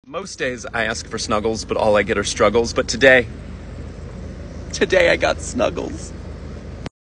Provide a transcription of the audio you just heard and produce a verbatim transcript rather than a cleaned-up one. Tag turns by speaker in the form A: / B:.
A: Most days I ask for snuggles, but all I get are struggles. But today, today I got snuggles.